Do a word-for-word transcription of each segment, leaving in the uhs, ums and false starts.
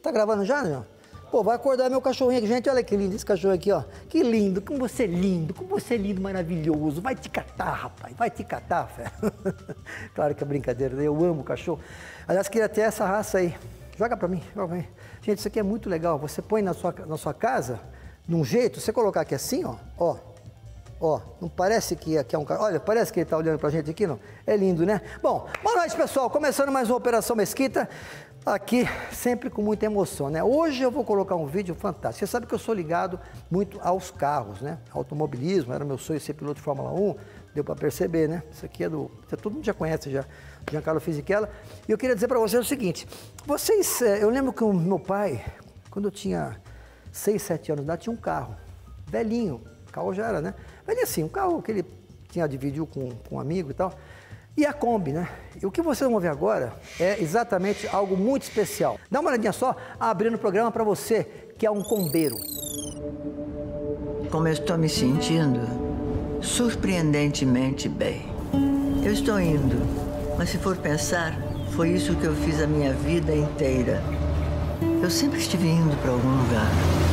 Tá gravando já, João? Pô, vai acordar meu cachorrinho aqui. Gente, olha que lindo esse cachorro aqui, ó. Que lindo, como você é lindo, como você é lindo, maravilhoso. Vai te catar, rapaz, vai te catar, fé. Claro que é brincadeira, eu amo cachorro. Aliás, queria ter essa raça aí. Joga pra mim, joga pra mim. Gente, isso aqui é muito legal. Você põe na sua, na sua casa, de um jeito, você colocar aqui assim, ó, ó. Ó, não parece que aqui é um cara... Olha, parece que ele tá olhando pra gente aqui, não? É lindo, né? Bom, boa noite, pessoal. Começando mais uma Operação Mesquita. Aqui, sempre com muita emoção, né? Hoje eu vou colocar um vídeo fantástico. Você sabe que eu sou ligado muito aos carros, né? Automobilismo, era meu sonho ser piloto de Fórmula um. Deu para perceber, né? Isso aqui é do... Todo mundo já conhece já, Giancarlo Fisichella. E eu queria dizer para vocês o seguinte. Vocês... Eu lembro que o meu pai, quando eu tinha seis, sete anos de idade, tinha um carro. Velhinho. O carro já era, né? Velhinho assim, um carro que ele tinha dividido com, com um amigo e tal. E a Kombi, né? E o que vocês vão ver agora é exatamente algo muito especial. Dá uma olhadinha só, abrindo o programa para você, que é um combeiro. Como eu estou me sentindo? Surpreendentemente bem. Eu estou indo, mas se for pensar, foi isso que eu fiz a minha vida inteira. Eu sempre estive indo para algum lugar.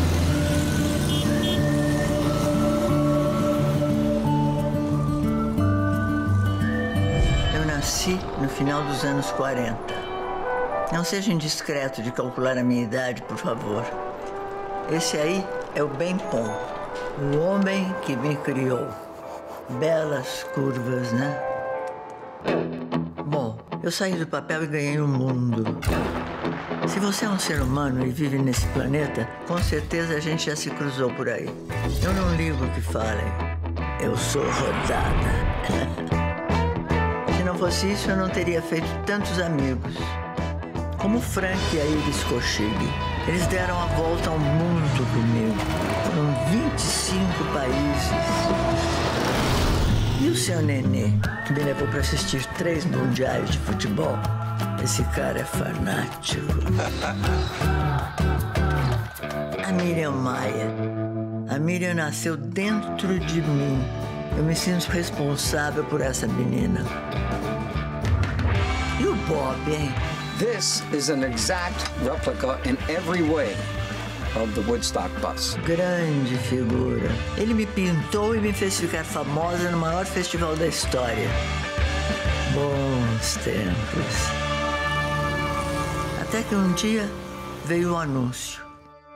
Nasci no final dos anos quarenta. Não seja indiscreto de calcular a minha idade, por favor. Esse aí é o Ben-Pon, o homem que me criou. Belas curvas, né? Bom, eu saí do papel e ganhei o mundo. Se você é um ser humano e vive nesse planeta, com certeza a gente já se cruzou por aí. Eu não ligo o que falem. Eu sou rodada. Se não fosse isso, eu não teria feito tantos amigos. Como o Frank e a Iris Kochig. Eles deram a volta ao mundo comigo. Foram vinte e cinco países. E o seu Nenê, que me levou para assistir três mundiais de futebol. Esse cara é fanático. A Miriam Maia. A Miriam nasceu dentro de mim. Eu me sinto responsável por essa menina. E o Bob, hein? This is an exact replica in every way of the Woodstock bus. Grande figura. Ele me pintou e me fez ficar famosa no maior festival da história. Bons tempos. Até que um dia veio o anúncio.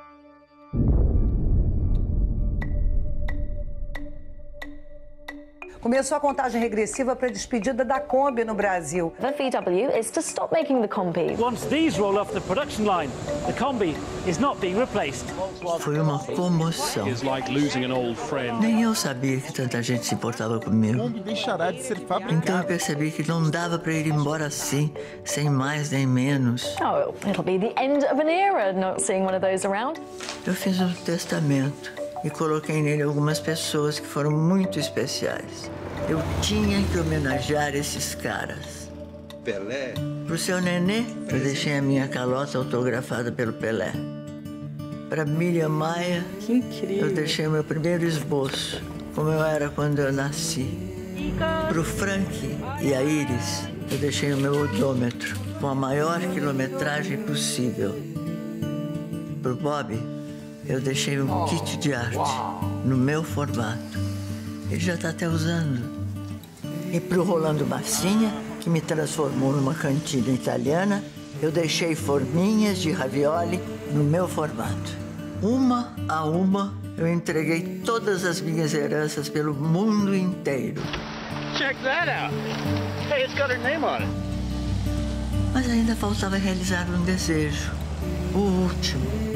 Começou a contagem regressiva para a despedida da Kombi no Brasil. The V W is to stop making the Kombi. Once these roll off the production line, the Kombi is not being replaced. Foi uma comoção. It's like losing an old friend. Nem eu sabia que tanta gente se importava comigo. Kombi deixará de ser fabricada. Então eu percebi que não dava para ir embora assim, sem mais nem menos. Oh, it'll be the end of an era not seeing one of those around. Eu fiz um testamento e coloquei nele algumas pessoas que foram muito especiais. Eu tinha que homenagear esses caras. Pelé. Pro seu Nenê, eu deixei a minha calota autografada pelo Pelé. Pra Miriam Maia, Que incrível. eu deixei o meu primeiro esboço, como eu era quando eu nasci. Pro Frank e a Iris, eu deixei o meu odômetro, com a maior quilometragem possível. Pro Bob, eu deixei um kit de arte, no meu formato. Ele já está até usando. E pro Rolando Massinha, que me transformou numa cantina italiana, eu deixei forminhas de ravioli no meu formato. Uma a uma, eu entreguei todas as minhas heranças pelo mundo inteiro. Check that out. Hey, it's got her name on it. Mas ainda faltava realizar um desejo. O último.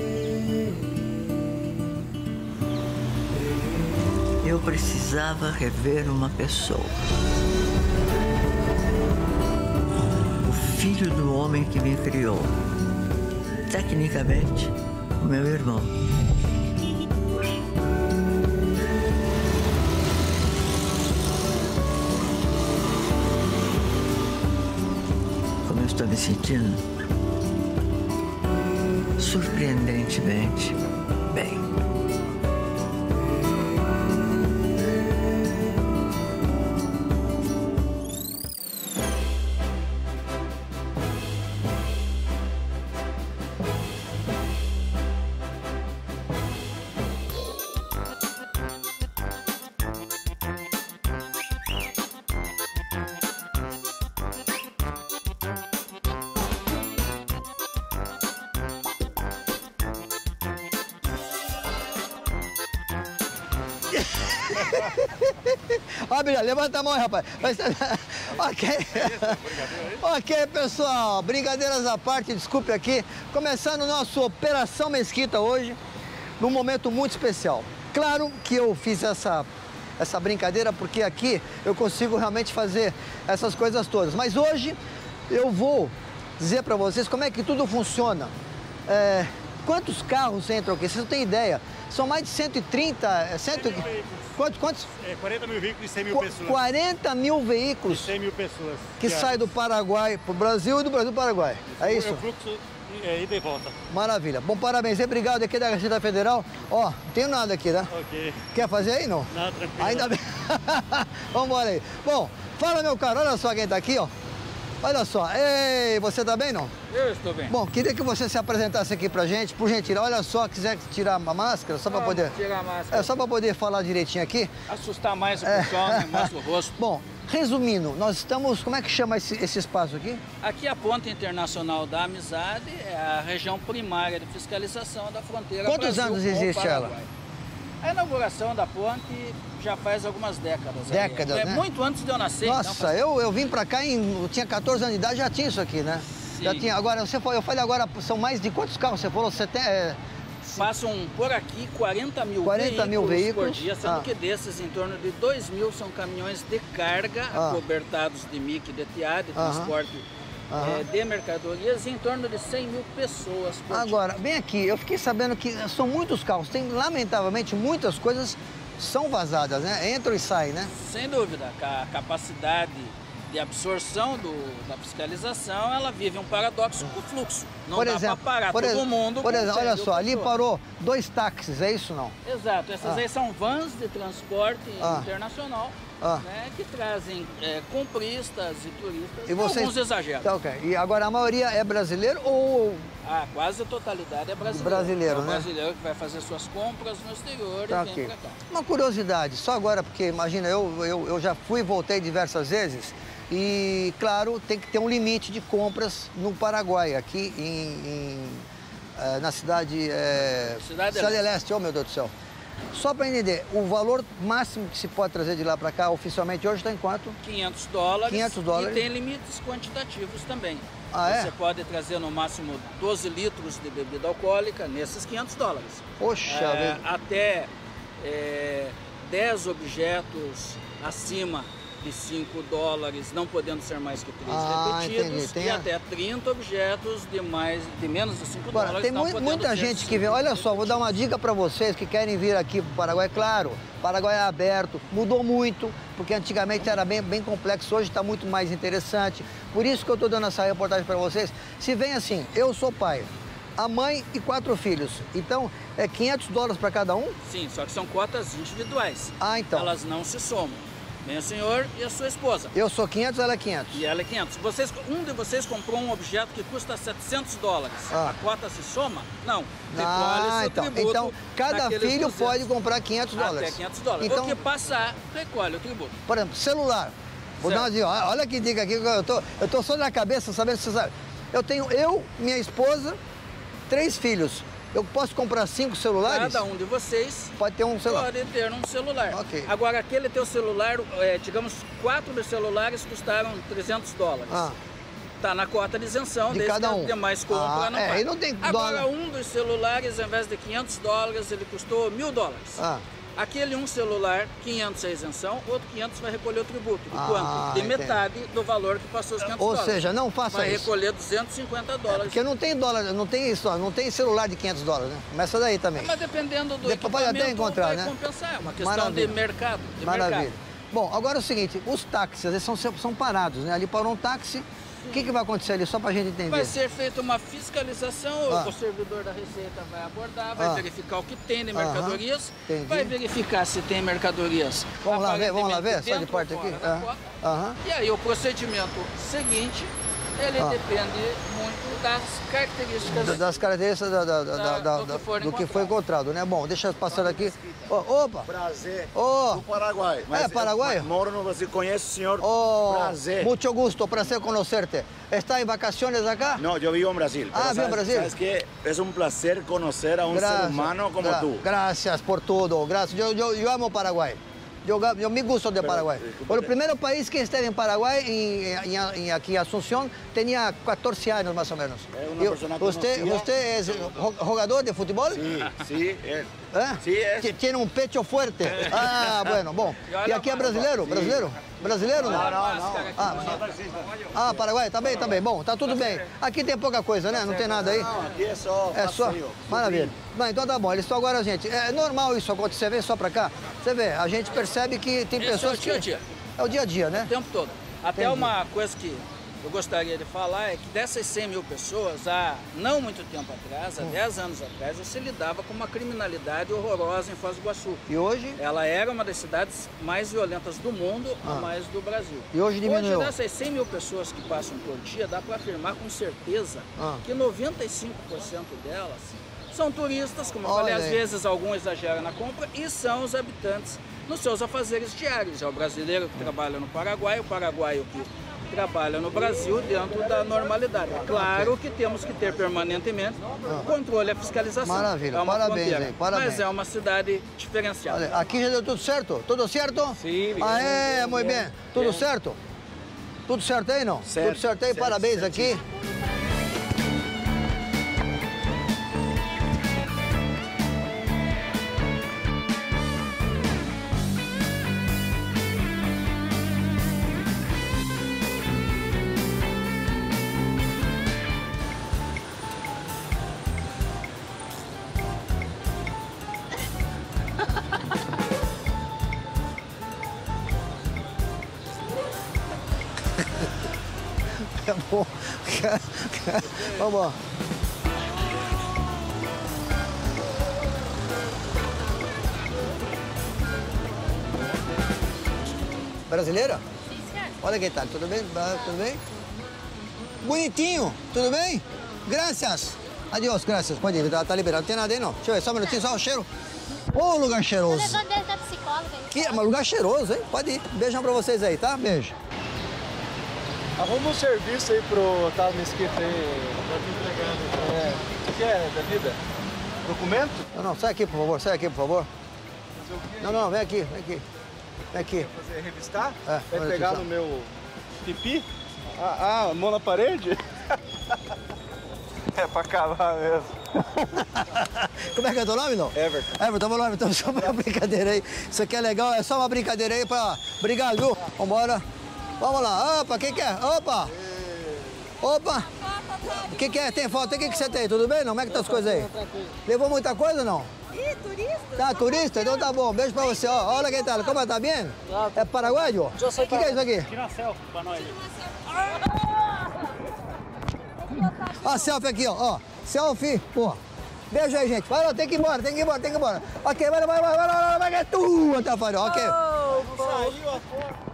Eu precisava rever uma pessoa. O filho do homem que me criou. Tecnicamente, o meu irmão. Como eu estou me sentindo? Surpreendentemente bem. Ó, Brilhante, levanta a mão aí, rapaz. Ok. Ok, pessoal. Brincadeiras à parte, desculpe aqui. Começando nosso Operação Mesquita hoje, num momento muito especial. Claro que eu fiz essa, essa brincadeira porque aqui eu consigo realmente fazer essas coisas todas. Mas hoje eu vou dizer para vocês como é que tudo funciona. É, quantos carros entram aqui? Vocês não têm ideia. São mais de cento e trinta... cento... Quantos? quantos? É, quarenta mil veículos e cem mil pessoas. quarenta mil veículos E cem mil pessoas. que saem do Paraguai para o Brasil e do Brasil para o Paraguai. É isso? É o fluxo é, ida e volta. Maravilha. Bom, parabéns. Obrigado aqui da Receita Federal. Ó, não tenho nada aqui, né? Ok. Quer fazer aí, não? Não, tranquilo. Ainda bem. Vamos embora aí. Bom, fala, meu caro. Olha só quem tá aqui, ó. Olha só. Ei, você tá bem, não? Eu estou bem. Bom, queria que você se apresentasse aqui pra gente, por gentileza. Olha só, quiser tirar a máscara, só pra poder... Tirar a máscara. É, só pra poder falar direitinho aqui. Assustar mais o pessoal, né? Mostra o rosto. Bom, resumindo, nós estamos... Como é que chama esse, esse espaço aqui? Aqui a Ponte Internacional da Amizade é a região primária de fiscalização da fronteira Quantos Brasil anos com existe ela? Paraguai. A inauguração da ponte já faz algumas décadas. Décadas, aí. É né? muito antes de eu nascer. Nossa, então faz... eu, eu vim pra cá, em, eu tinha quatorze anos de idade, já tinha isso aqui, né? Sim. Já tinha. Agora, você falou, eu falei agora, são mais de quantos carros? Você falou, você tem... É... Passam por aqui quarenta mil quarenta mil veículos por dia, sendo ah. que desses em torno de dois mil são caminhões de carga, ah. acobertados de M I C, de T A, de transporte Aham. é, de mercadorias, e em torno de cem mil pessoas por dia. Agora, bem aqui, eu fiquei sabendo que são muitos carros, tem, lamentavelmente, muitas coisas são vazadas, né? Entram e saem, né? Sem dúvida, a capacidade de absorção do, da fiscalização, ela vive um paradoxo com o fluxo. Não por dá exemplo, para parar por todo exemplo, mundo. Por exemplo, olha só, ali pessoas. parou dois táxis, é isso não? Exato, essas Ah. aí são vans de transporte Ah. internacional, Ah. né, que trazem é, compristas e turistas, E vocês... alguns exageros. Tá, ok. E agora a maioria é brasileiro ou... Ah, quase a totalidade é brasileiro. Brasileiro, é o né? brasileiro que vai fazer suas compras no exterior Tá, e vem ok. pra cá. Uma curiosidade, só agora, porque imagina, eu, eu, eu já fui e voltei diversas vezes e, claro, tem que ter um limite de compras no Paraguai, aqui em, em, eh, na cidade... É, Cidade Cidade Leste. Leste, oh meu Deus do céu. Só para entender, o valor máximo que se pode trazer de lá para cá, oficialmente, hoje está em quanto? quinhentos dólares. quinhentos dólares. E tem limites quantitativos também. Ah, é? Você pode trazer no máximo doze litros de bebida alcoólica nesses quinhentos dólares. Poxa É, vida. até é, dez objetos acima de cinco dólares, não podendo ser mais que três Ah, repetidos, entendi. Tem e a- até trinta objetos de, mais, de menos de cinco Agora, dólares. tem não mui- podendo muita ser gente que vem. cinco Olha só, vou dar uma dica para vocês que querem vir aqui para o Paraguai. Claro, o Paraguai é aberto, mudou muito, porque antigamente era bem, bem complexo, hoje está muito mais interessante. Por isso que eu estou dando essa reportagem para vocês. Se vem assim, eu sou pai, a mãe e quatro filhos. Então, é quinhentos dólares para cada um? Sim, só que são cotas individuais. Ah, então. Elas não se somam. Vem o senhor e a sua esposa. Eu sou quinhentos, ela é quinhentos. E ela é quinhentos. Vocês, um de vocês comprou um objeto que custa setecentos dólares. Ah. A cota se soma? Não. Ah, Recolhe seu então, tributo então cada daqueles filho duzentos. pode comprar quinhentos dólares. Até quinhentos dólares. Então, O que passar, recolhe o tributo. por exemplo, celular. Vou Certo. dar uma dica. Olha que dica aqui, eu tô, eu tô só na cabeça sabendo se você sabe. Eu tenho eu, minha esposa, três filhos. Eu posso comprar cinco celulares? Cada um de vocês Pode ter um celular. pode ter um celular. Ok. Agora, aquele teu celular, é, digamos, quatro dos celulares custaram trezentos dólares. Ah. Tá na cota de isenção, De desde cada que um. a demais compra Ah, não é, paga. aí não tem Agora, dólar. um dos celulares, ao invés de quinhentos dólares, ele custou mil dólares. Ah. Aquele um celular, quinhentos é isenção, outro quinhentos vai recolher o tributo. De Ah, quanto? De entendi. metade do valor que passou os quinhentos Ou dólares. seja, não faça vai isso. recolher duzentos e cinquenta dólares. Porque não tem dólar, não tem isso, ó, não tem celular de quinhentos dólares, né? Começa daí também. Mas dependendo do Depois pode até equipamento, encontrar, vai né? compensar. É uma questão Maravilha. de mercado. De Maravilha. mercado. Bom, agora é o seguinte, os táxis, eles são, são parados, né? Ali parou um táxi, o que, que vai acontecer ali, só pra gente entender? Vai ser feita uma fiscalização, Ah. o servidor da Receita vai abordar, vai Ah. verificar o que tem de Aham. mercadorias, Entendi. vai verificar se tem mercadorias. Vamos lá ver, vamos lá ver, aparentemente só de dentro parte ou aqui. fora da Ah. cota. Aham. E aí o procedimento seguinte ele Ah. depende muito das características. Das características da, da, da, Da- da, do que da- for do que foi encontrado, né? Bom, deixa eu passar aqui. Ó, opa! Prazer. Oh. Do Paraguai. É, Paraguai? Eu moro no Brasil, conheço o senhor. Oh, Prazer. mucho gusto, prazer conhecerte. Está em vacaciones acá? No, yo vivo en Brasil. Ah, pero vive en sabes- Brasil. Sabes que es un placer conocer a un ser humano como gra- tú. Gracias por todo, gracias. Yo, yo, yo amo Paraguay. Yo, ga- yo me gusto de Pero, Paraguay. disculpe. Fue el primer país que esteve en Paraguay, en, en- en- aquí en Asunción, tenía catorce años más o menos. Es una Y persona usted, conocida. ¿Usted es jo- jugador de fútbol? Sí, sí, él. ¿Eh? Sí, es. Ti- Tiene un pecho fuerte. Ah, bueno, bom. E olha E aqui é a brasileiro? Sim. Brasileiro? Brasileiro não? Olha a máscara aqui, Ah, ah, Paraguai, tá bem, tá bem. Bom, tá tudo bem. Aqui tem pouca coisa, né? Não tem nada aí? No, aquí es só É só? passeio. Maravilha. Bom, então tá bom. Eles estão agora, gente. É normal isso acontecer, vem só pra cá. Você vê, a gente percebe que tem Esse é pessoas o dia a que. dia. É o dia a dia, né? O tempo todo. Até Entendi. uma coisa que eu gostaria de falar é que dessas cem mil pessoas, há não muito tempo atrás, há dez anos atrás, você lidava com uma criminalidade horrorosa em Foz do Iguaçu. E hoje? Ela era uma das cidades mais violentas do mundo, Ah. a mais do Brasil. E hoje diminuiu? Hoje, dessas cem mil pessoas que passam por dia, dá para afirmar com certeza Ah. que noventa e cinco por cento delas são turistas, como eu Olha falei, às aí. vezes algum exagera na compra, e são os habitantes nos seus afazeres diários. É o brasileiro que trabalha no Paraguai, o paraguaio que trabalha no Brasil dentro da normalidade. É claro que temos que ter permanentemente o controle e a fiscalização. Maravilha, é uma parabéns, fronteira, hein, parabéns. mas é uma cidade diferenciada. Olha, aqui já deu tudo certo? Tudo certo? Sim, Ah, bem, é, bem, muito bem. bem. Tudo Bem. certo? Tudo certo aí, não? Certo, Tudo certo aí, certo, parabéns certíssimo. aqui. É bom. Vamos lá. Brasileira? Olha quem tá, tudo bem? Ba- Tudo bem? Bonitinho, tudo bem? Graças. Adiós, graças. Pode ir, tá, tá liberado. Não tem nada aí não. Deixa eu ver, só um minutinho, só o cheiro. Ô, lugar cheiroso. Levando ele da psicóloga. Que, mas lugar cheiroso, hein? Pode ir. Beijão pra vocês aí, tá? Beijo. Arruma um serviço aí pro Otávio Mesquita aí. Tá me entregando. É. O que é da vida? Documento? Não, não, sai aqui, por favor, sai aqui, por favor. Não, não, vem aqui, vem aqui. Vem aqui. Fazer revistar? É, Vai olha pegar aqui, no meu pipi? Ah, ah, mão na parede? É pra acabar mesmo. Como é que é teu nome, não? Everton. Everton, vamos lá, então, só uma brincadeira aí. Isso aqui é legal, é só uma brincadeira aí pra... Obrigado, viu? Vambora. Vamos lá. Opa, quem que é? Opa! Opa! O que que é? Tem foto? O que que você tem? Tudo bem, não? Como é que tá as coisas aí? Levou muita coisa ou não? Ih, turista? Tá, turista? Então tá bom. Beijo pra você. Ó, olha quem tá. Como tá bem? É paraguaio? O que, que é isso aqui? Tira uma selfie pra nós. Ó, selfie aqui, ó. ó. Selfie, pô. Beijo aí, gente. Vai lá, tem que ir embora, tem que ir embora, tem que ir embora. Ok, vai, vai, vai, vai, vai, vai, vai, vai, tu, Tafarel. Ok. Saiu a foto.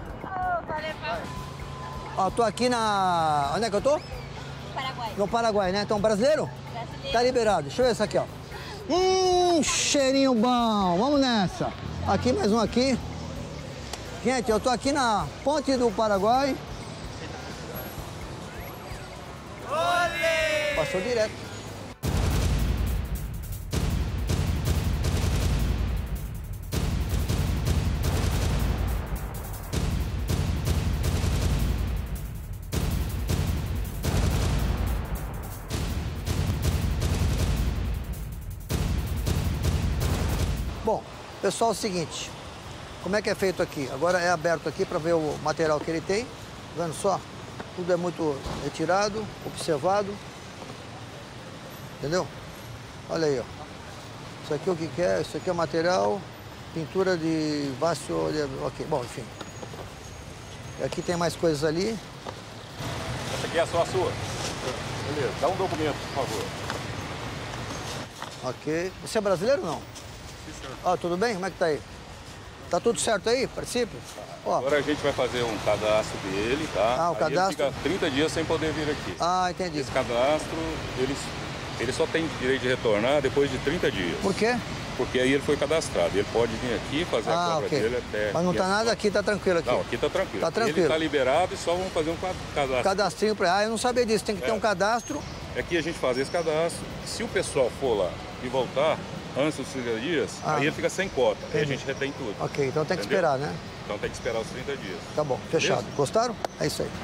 Ó, tô aqui na... Onde é que eu tô? Paraguai. No Paraguai, né? Então, brasileiro? Brasileiro. Tá liberado. Deixa eu ver isso aqui, ó. Hum, cheirinho bom. Vamos nessa. Aqui, mais um aqui. Gente, eu tô aqui na ponte do Paraguai. Olê! Passou direto. Bom, pessoal, é o seguinte, como é que é feito aqui? Agora é aberto aqui para ver o material que ele tem, tá vendo só? Tudo é muito retirado, observado, entendeu? Olha aí, ó. Isso aqui é o que que é? Isso aqui é material, pintura de vaso, de... ok, bom, enfim. E aqui tem mais coisas ali. Essa aqui é só a sua? Beleza, dá um documento, por favor. Ok. Você é brasileiro ou não? Sim, senhor. Ó, tudo bem? Como é que tá aí? Tá tudo certo aí? Participe. Ó. Agora a gente vai fazer um cadastro dele, tá? Ah, o aí cadastro? ele fica trinta dias sem poder vir aqui. Ah, entendi. Esse cadastro, ele, ele só tem direito de retornar depois de trinta dias. Por quê? Porque aí ele foi cadastrado. Ele pode vir aqui fazer ah, a compra okay. dele até... Mas não tá nada aqui, tá tranquilo aqui? Não, aqui tá tranquilo. Tá tranquilo. Ele tá liberado e só vamos fazer um cadastro. Cadastrinho pra... Ah, eu não sabia disso. Tem que é. ter um cadastro. Aqui a gente faz esse cadastro. Se o pessoal for lá e voltar antes dos trinta dias, ah. aí ele fica sem cota. Entendi. Aí a gente retém tudo. Ok, então tem que Entendeu? esperar, né? Então tem que esperar os trinta dias. Tá bom, fechado. Beleza? Gostaram? É isso aí.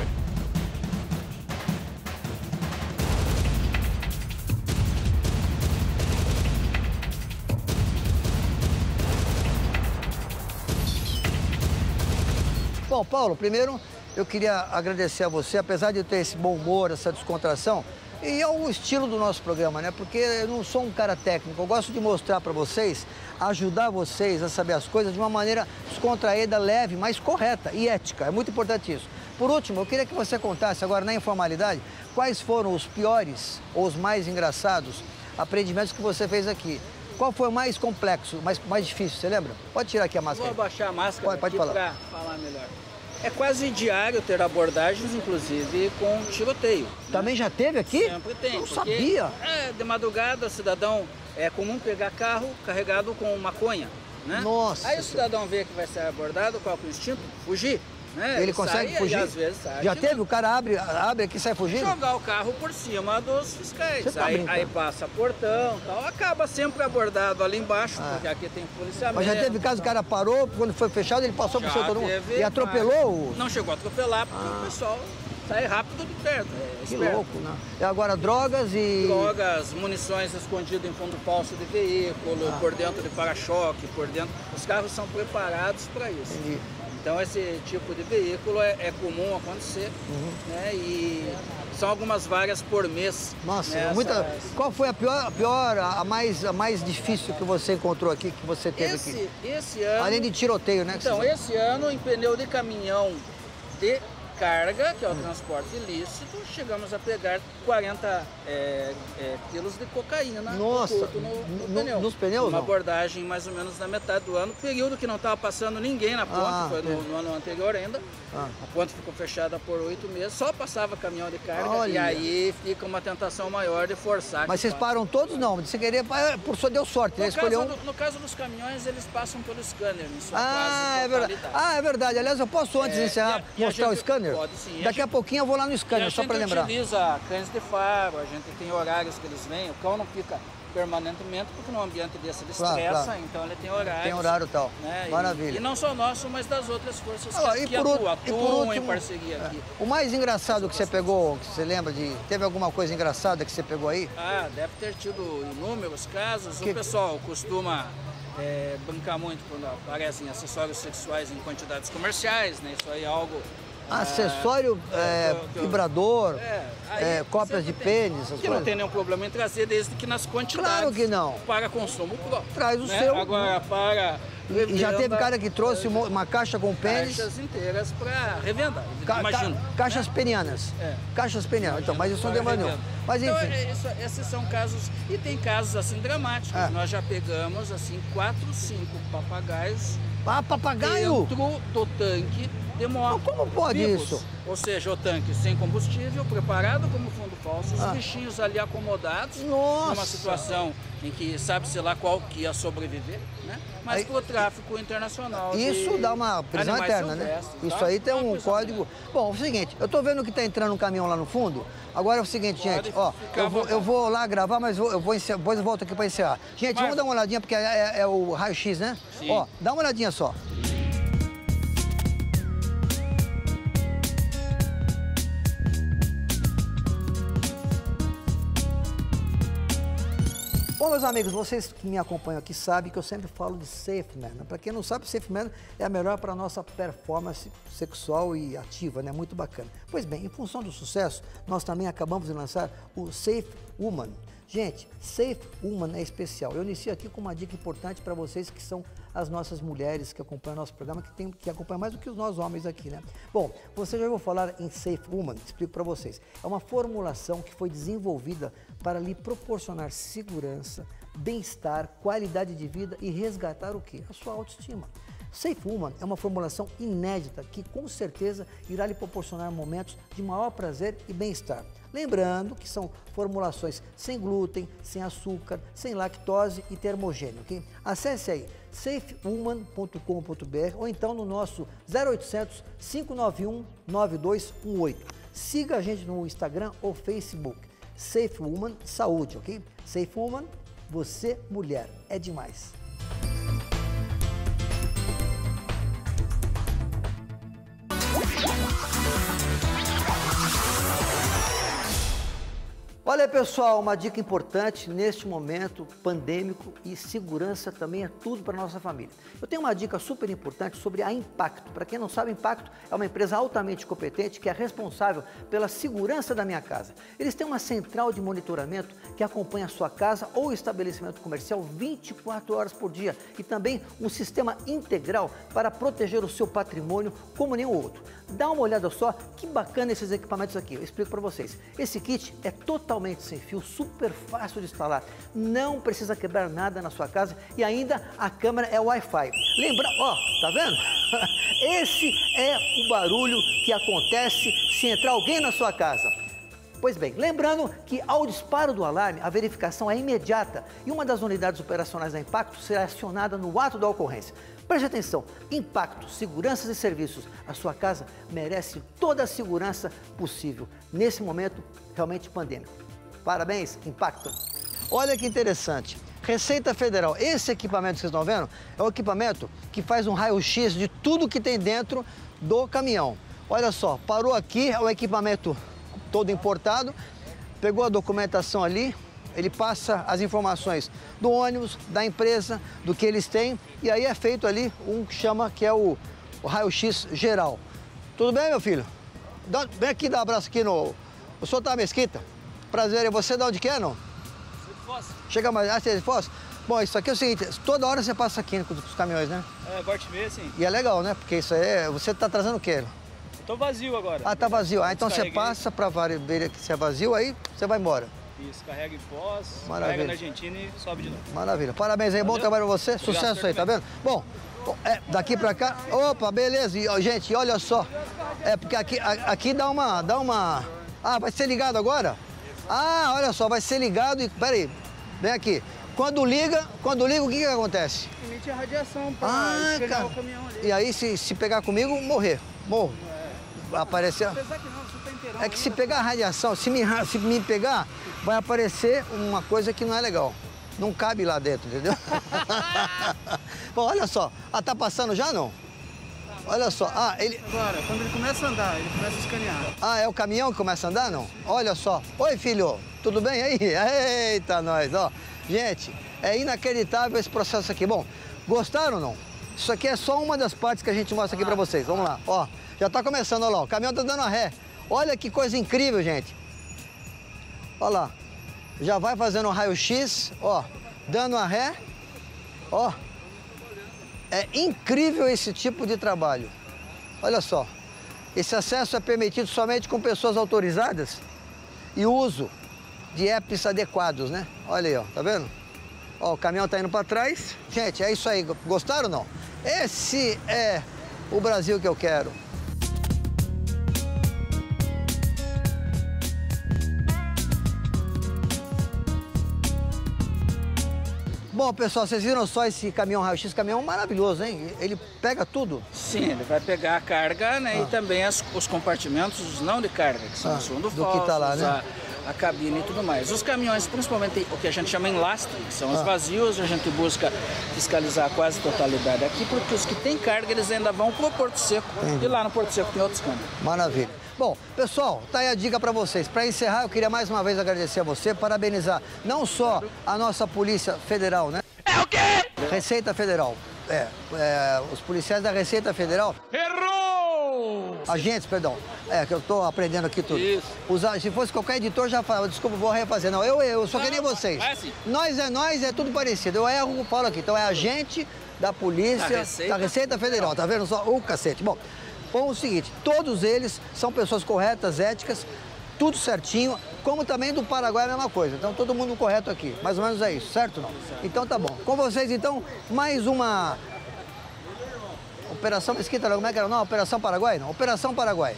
Bom, Paulo, primeiro eu queria agradecer a você, apesar de ter esse bom humor, essa descontração, e é o estilo do nosso programa, né? Porque eu não sou um cara técnico, eu gosto de mostrar para vocês, ajudar vocês a saber as coisas de uma maneira descontraída, leve, mas correta e ética. É muito importante isso. Por último, eu queria que você contasse agora na informalidade quais foram os piores ou os mais engraçados aprendimentos que você fez aqui. Qual foi o mais complexo, mais, mais difícil, você lembra? Pode tirar aqui a máscara. Vou abaixar a máscara pode, pode aqui para falar melhor. É quase diário ter abordagens, inclusive, com tiroteio. Também né? já teve aqui? Sempre tem. Não sabia. É, de madrugada, cidadão, é comum pegar carro carregado com maconha, né? Nossa. Aí o cidadão vê que vai ser abordado, qual é o instinto? Fugir. Né? Ele, Ele consegue sai, fugir? E às vezes sai. Já teve? O cara abre, abre aqui e sai fugindo? Jogar o carro por cima dos fiscais. Tá aí, aí passa portão e tal. Acaba sempre abordado ali embaixo, ah. porque aqui tem policiamento. Mas já teve caso, o cara parou, quando foi fechado, ele passou já por cima todo mundo e atropelou o... Não chegou a atropelar, porque ah. o pessoal sai rápido de perto. É que louco, né? E agora drogas e... Drogas, munições escondidas em fundo falso de veículo, ah. por dentro de para-choque, por dentro... Os carros são preparados para isso. Entendi. Então esse tipo de veículo é, é comum acontecer, uhum. né? E são algumas vagas por mês. Nossa, nessas... muita... Qual foi a pior, a pior, a mais, a mais difícil que você encontrou aqui, que você teve esse, aqui? Esse ano... Além de tiroteio, né? Então, você... esse ano, em pneu de caminhão de carga, que é o transporte ilícito, chegamos a pegar quarenta é, é, quilos de cocaína. Nossa, no, no, no pneu. Nos pneus, Uma não? abordagem mais ou menos na metade do ano, período que não estava passando ninguém na ponte, ah, foi no, no ano anterior ainda. Ah. A ponte ficou fechada por oito meses, só passava caminhão de carga. Olha. E aí fica uma tentação maior de forçar. Mas vocês param todos não, você queria, por só deu sorte, né? No, Escolheu caso um... do, no caso dos caminhões, eles passam pelo scanner, em sua ah, quase é verdade. Ah, é verdade. Aliás, eu posso antes de encerrar e a, mostrar gente, o scanner? Pode sim. Daqui a, a pouquinho eu vou lá no scanner, só para lembrar. A gente utiliza cães de faro, a gente tem horários que eles vêm, o cão não fica permanentemente, porque no ambiente desse ele claro, estressa, claro. então ele tem horário. Tem horário tal, né? maravilha. E, e não só nosso, mas das outras forças ah, que, e que por atuam, e por último, em parceria é, aqui. O mais engraçado que você pegou, que você lembra de... Teve alguma coisa engraçada que você pegou aí? Ah, deve ter tido inúmeros casos. Que... O pessoal costuma é, brincar muito quando aparecem acessórios sexuais em quantidades comerciais, né? Isso aí é algo... Acessório, é, é, vibrador, é, é, cópias de pênis, essas que coisas. não tem nenhum problema em trazer, desde que nas quantidades. Claro que não. Para consumo próprio. Traz o né? seu. Agora, para... E já teve cara que trouxe uma, uma caixa com pênis. Caixas inteiras para revenda, ca imagino. Ca caixas né? penianas. É. Caixas penianas, então, mas isso não demora nenhum. Mas enfim. Então, é, isso, esses são casos, e tem casos assim dramáticos. É. Nós já pegamos assim quatro, cinco papagaios. Ah, papagaio? Dentro do tanque de moto. Como pode vivos. isso? Ou seja, o tanque sem combustível, preparado como fundo falso, os ah. bichinhos ali acomodados. Nossa. Numa situação em que sabe-se lá qual que ia sobreviver, né? Mas aí, pro tráfico internacional. Isso dá uma prisão eterna, né? Isso tá? Aí tem um código. Bom, é o seguinte, eu tô vendo que tá entrando um caminhão lá no fundo. Agora é o seguinte, Pode gente, ó, eu vou, eu vou lá gravar, mas eu vou encerrar, depois eu volto aqui para encerrar. Gente, mas... vamos dar uma olhadinha, porque é, é, é o raio-x, né? Sim. Ó, dá uma olhadinha só. Bom, meus amigos, vocês que me acompanham aqui sabem que eu sempre falo de SafeMan. Para quem não sabe, SafeMan é a melhor para a nossa performance sexual e ativa, né? Muito bacana. Pois bem, em função do sucesso, nós também acabamos de lançar o SafeWoman. Gente, SafeWoman é especial. Eu inicio aqui com uma dica importante para vocês que são as nossas mulheres que acompanham nosso programa, que, tem, que acompanham mais do que os nós homens aqui, né? Bom, você já ouviu falar em SafeWoman? Explico para vocês. É uma formulação que foi desenvolvida para lhe proporcionar segurança, bem-estar, qualidade de vida e resgatar o quê? A sua autoestima. Safe Woman é uma formulação inédita que com certeza irá lhe proporcionar momentos de maior prazer e bem-estar. Lembrando que são formulações sem glúten, sem açúcar, sem lactose e termogênio, ok? Acesse aí safe woman ponto com ponto br ou então no nosso zero oitocentos, cinco nove um, nove dois um oito. Siga a gente no Instagram ou Facebook. Safe Woman Saúde, ok? Safe Woman, você mulher, é demais. Olha, pessoal, uma dica importante neste momento pandêmico e segurança também é tudo para a nossa família. Eu tenho uma dica super importante sobre a Impacto. Para quem não sabe, a Impacto é uma empresa altamente competente que é responsável pela segurança da minha casa. Eles têm uma central de monitoramento que acompanha a sua casa ou estabelecimento comercial vinte e quatro horas por dia e também um sistema integral para proteger o seu patrimônio como nenhum outro. Dá uma olhada só que bacana esses equipamentos aqui. Eu explico para vocês. Esse kit é totalmente sem fio, super fácil de instalar, não precisa quebrar nada na sua casa e ainda a câmera é Wi-Fi. Lembra, ó, tá vendo? Esse é o barulho que acontece se entrar alguém na sua casa. Pois bem, lembrando que ao disparo do alarme, a verificação é imediata e uma das unidades operacionais da Impacto será acionada no ato da ocorrência. Preste atenção, Impacto, seguranças e serviços. A sua casa merece toda a segurança possível nesse momento realmente pandêmico. Parabéns, Impacto. Olha que interessante, Receita Federal, esse equipamento que vocês estão vendo é o equipamento que faz um raio-x de tudo que tem dentro do caminhão. Olha só, parou aqui, é o equipamento todo importado, pegou a documentação ali, ele passa as informações do ônibus, da empresa, do que eles têm, e aí é feito ali um que chama, que é o, o raio-x geral. Tudo bem, meu filho? Dá, vem aqui dar um abraço aqui no... O senhor tá na Mesquita? Prazer, e você de onde que é, não? Foz. Chega mais... Ah, você é de Foz? Bom, isso aqui é o seguinte, toda hora você passa aqui com os caminhões, né? É, volta e meia, sim. E é legal, né? Porque isso aí, é... você tá trazendo o quê? Eu tô vazio agora. Ah, tá vazio. Ah, então você passa para ver que você é vazio, aí você vai embora. Isso, carrega em Foz, Maravilha. carrega na Argentina e sobe de novo. Maravilha. Parabéns aí, Valeu. Bom trabalho pra você. Obrigado, sucesso aí, tá vendo? Bom, é, daqui pra cá... Opa, beleza. E, ó, gente, olha só. É porque aqui, a, aqui dá uma... Dá uma... Ah, vai ser ligado agora? Ah, olha só, vai ser ligado e... Pera aí, vem aqui. Quando liga, quando liga, o que que acontece? Emite a radiação pra ah, cara. o caminhão ali. E aí, se, se pegar comigo, morrer. Morro. É. Aparecer... Apesar que não, você tá inteirão É que ainda. se pegar a radiação, se me, se me pegar, vai aparecer uma coisa que não é legal. Não cabe lá dentro, entendeu? Bom, olha só. Ah, tá passando já, não? Olha só. Ah, ele... Agora, quando ele começa a andar, ele começa a escanear. Ah, é o caminhão que começa a andar, não? Olha só. Oi, filho. Tudo bem aí? Eita, nós, ó. Gente, é inacreditável esse processo aqui. Bom, gostaram ou não? Isso aqui é só uma das partes que a gente mostra aqui pra vocês. Vamos lá. Ó, já tá começando, olha lá. O caminhão tá dando a ré. Olha que coisa incrível, gente. Olha lá. Já vai fazendo um raio-x, ó, dando a ré. Ó. É incrível esse tipo de trabalho. Olha só. Esse acesso é permitido somente com pessoas autorizadas e uso de apps adequados, né? Olha aí, ó. Tá vendo? Ó, o caminhão tá indo para trás. Gente, é isso aí. Gostaram ou não? Esse é o Brasil que eu quero. Bom, pessoal, vocês viram só esse caminhão raio-x? Esse caminhão maravilhoso, hein? Ele pega tudo? Sim, ele vai pegar a carga, né? Ah. E também as, os compartimentos não de carga, que são ah, os fundo falsos, que tá lá, né? a, a cabine e tudo mais. Os caminhões, principalmente o que a gente chama em lastre, que são ah. os vazios, a gente busca fiscalizar quase a totalidade aqui, porque os que têm carga, eles ainda vão pro Porto Seco. Entendi. E lá no Porto Seco tem outros câmbios. Maravilha. Bom, pessoal, tá aí a dica para vocês. Para encerrar, eu queria mais uma vez agradecer a você, parabenizar não só a nossa Polícia Federal, né? É o quê? Receita Federal. É, é, os policiais da Receita Federal... Errou! Agentes, perdão. É, que eu tô aprendendo aqui tudo. Isso. Usar, se fosse qualquer editor, já fala, desculpa, vou refazer. Não, eu, eu sou que nem vocês. É assim. Nós é nós, é tudo parecido. Eu erro, eu falo aqui. Então é agente da Polícia, da Receita, da Receita Federal. Tá vendo só? O cacete. Bom, bom, o seguinte, todos eles são pessoas corretas, éticas, tudo certinho, como também do Paraguai é a mesma coisa. Então, todo mundo correto aqui. Mais ou menos é isso, certo ou não? Então, tá bom. Com vocês, então, mais uma... Operação Mesquita, como é que era? Não, Operação Paraguai? Não, Operação Paraguai.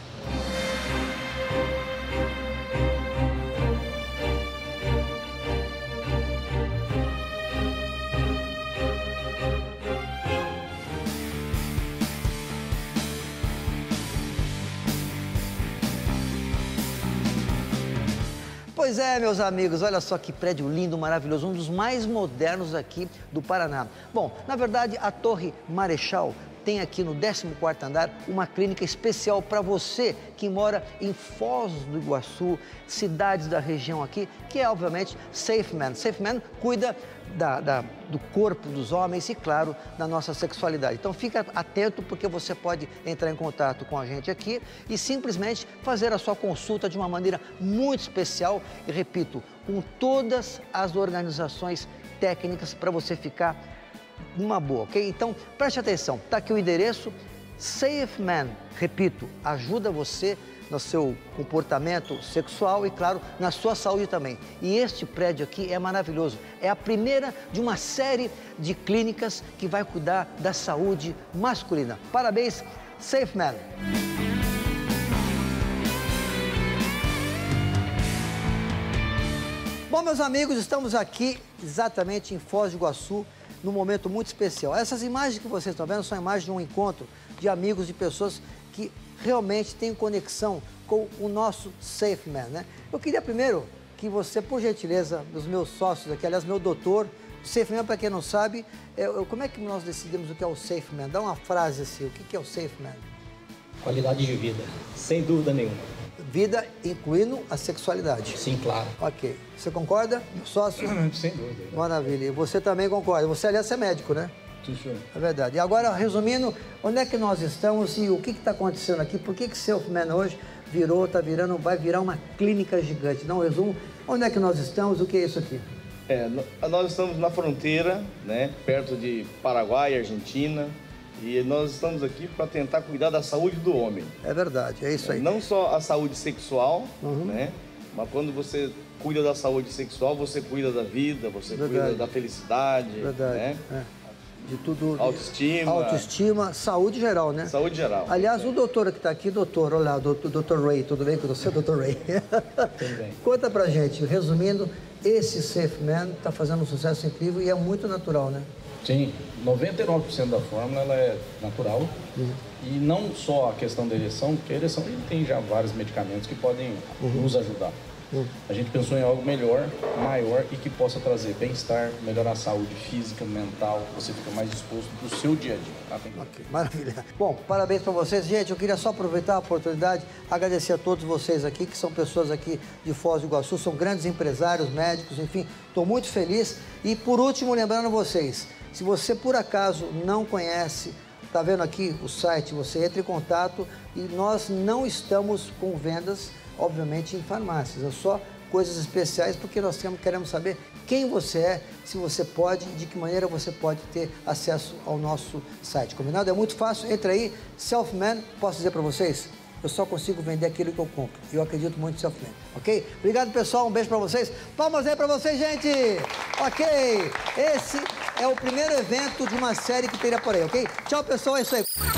Pois é, meus amigos, olha só que prédio lindo, maravilhoso, um dos mais modernos aqui do Paraná. Bom, na verdade, a Torre Marechal tem aqui no décimo quarto andar uma clínica especial para você que mora em Foz do Iguaçu, cidades da região aqui, que é, obviamente, SafeMan. SafeMan cuida da, da, do corpo dos homens e, claro, da nossa sexualidade. Então, fica atento porque você pode entrar em contato com a gente aqui e simplesmente fazer a sua consulta de uma maneira muito especial e, repito, com todas as organizações técnicas para você ficar uma boa, ok? Então, preste atenção, tá aqui o endereço, SafeMan, repito, ajuda você no seu comportamento sexual e, claro, na sua saúde também. E este prédio aqui é maravilhoso, é a primeira de uma série de clínicas que vai cuidar da saúde masculina. Parabéns, SafeMan! Bom, meus amigos, estamos aqui exatamente em Foz do Iguaçu, num momento muito especial. Essas imagens que vocês estão vendo são imagens de um encontro de amigos, de pessoas que realmente têm conexão com o nosso SafeMan, né? Eu queria primeiro que você, por gentileza, dos meus sócios aqui, aliás, meu doutor, o SafeMan, para quem não sabe, é, como é que nós decidimos o que é o SafeMan? Dá uma frase assim, o que é o SafeMan? Qualidade de vida, sem dúvida nenhuma. Vida incluindo a sexualidade. Sim, claro. Ok. Você concorda, meu sócio? Sem dúvida. Maravilha. E você também concorda. Você, aliás, é médico, né? Sim, senhor. É verdade. E agora, resumindo, onde é que nós estamos e o que está acontecendo aqui? Por que que SafeMan hoje virou, está virando, vai virar uma clínica gigante? Dá um resumo. Onde é que nós estamos? O que é isso aqui? É, nós estamos na fronteira, né? Perto de Paraguai e Argentina. E nós estamos aqui para tentar cuidar da saúde do homem. É verdade, é isso aí. Não só a saúde sexual, uhum. né? Mas quando você cuida da saúde sexual, você cuida da vida, você verdade. cuida da felicidade, verdade. né? É. De tudo. Autoestima. Autoestima, saúde geral, né? Saúde geral. Aliás, o doutor que está aqui, doutor, olha lá, doutor, doutor Ray, tudo bem com você, doutor Ray? Tudo bem. Conta pra gente, resumindo, esse SafeMan está fazendo um sucesso incrível e é muito natural, né? Sim, noventa e nove por cento da fórmula ela é natural. Uhum. E não só a questão da ereção, porque a ereção tem já vários medicamentos que podem uhum. nos ajudar. Uhum. A gente pensou em algo melhor, maior e que possa trazer bem-estar, melhorar a saúde física, mental, você fica mais disposto para o seu dia a dia. Tá? Okay, maravilha. Bom, parabéns para vocês. Gente, eu queria só aproveitar a oportunidade, agradecer a todos vocês aqui, que são pessoas aqui de Foz do Iguaçu, são grandes empresários, médicos, enfim, estou muito feliz. E por último, lembrando vocês, se você por acaso não conhece, está vendo aqui o site, você entra em contato e nós não estamos com vendas, obviamente, em farmácias, é só coisas especiais porque nós temos, queremos saber quem você é, se você pode, de que maneira você pode ter acesso ao nosso site, combinado? É muito fácil, entra aí, SafeMan, posso dizer para vocês? Eu só consigo vender aquilo que eu compro. Eu acredito muito em SafeMan, ok? Obrigado, pessoal. Um beijo pra vocês. Palmas aí pra vocês, gente! Ok, esse é o primeiro evento de uma série que teria por aí, ok? Tchau, pessoal. É isso aí.